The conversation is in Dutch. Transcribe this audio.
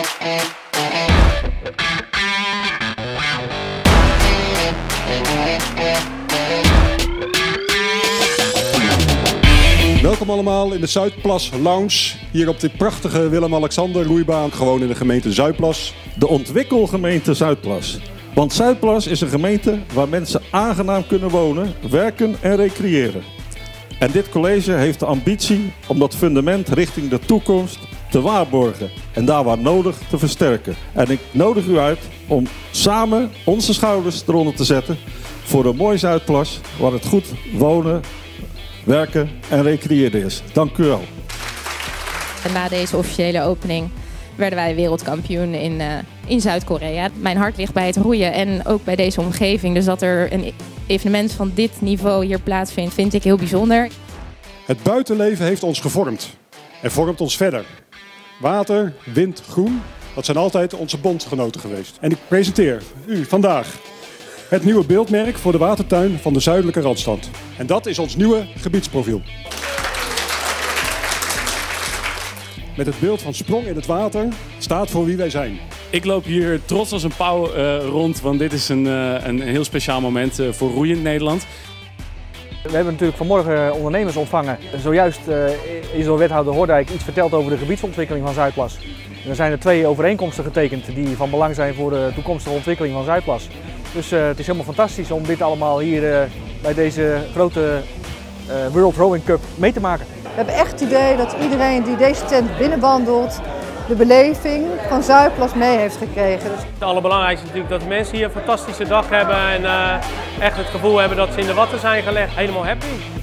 Welkom allemaal in de Zuidplas Lounge, hier op de prachtige Willem-Alexander roeibaan, gewoon in de gemeente Zuidplas. De ontwikkelgemeente Zuidplas. Want Zuidplas is een gemeente waar mensen aangenaam kunnen wonen, werken en recreëren. En dit college heeft de ambitie om dat fundament richting de toekomst te waarborgen en daar waar nodig te versterken. En ik nodig u uit om samen onze schouders eronder te zetten voor een mooi Zuidplas waar het goed wonen, werken en recreëren is. Dank u wel. En na deze officiële opening werden wij wereldkampioen in Zuid-Korea. Mijn hart ligt bij het roeien en ook bij deze omgeving. Dus dat er een evenement van dit niveau hier plaatsvindt, vind ik heel bijzonder. Het buitenleven heeft ons gevormd en vormt ons verder. Water, wind, groen, dat zijn altijd onze bondgenoten geweest. En ik presenteer u vandaag het nieuwe beeldmerk voor de watertuin van de zuidelijke Randstad. En dat is ons nieuwe gebiedsprofiel. Met het beeld van sprong in het water staat voor wie wij zijn. Ik loop hier trots als een pauw rond, want dit is een heel speciaal moment voor roeiend Nederland. We hebben natuurlijk vanmorgen ondernemers ontvangen. Zojuist is door wethouder Hordijk iets verteld over de gebiedsontwikkeling van Zuidplas. En er zijn er 2 overeenkomsten getekend die van belang zijn voor de toekomstige ontwikkeling van Zuidplas. Dus het is helemaal fantastisch om dit allemaal hier bij deze grote World Rowing Cup mee te maken. We hebben echt het idee dat iedereen die deze tent binnenwandelt de beleving van Zuidplas mee heeft gekregen. Het allerbelangrijkste is natuurlijk dat de mensen hier een fantastische dag hebben en echt het gevoel hebben dat ze in de watten zijn gelegd. Helemaal happy.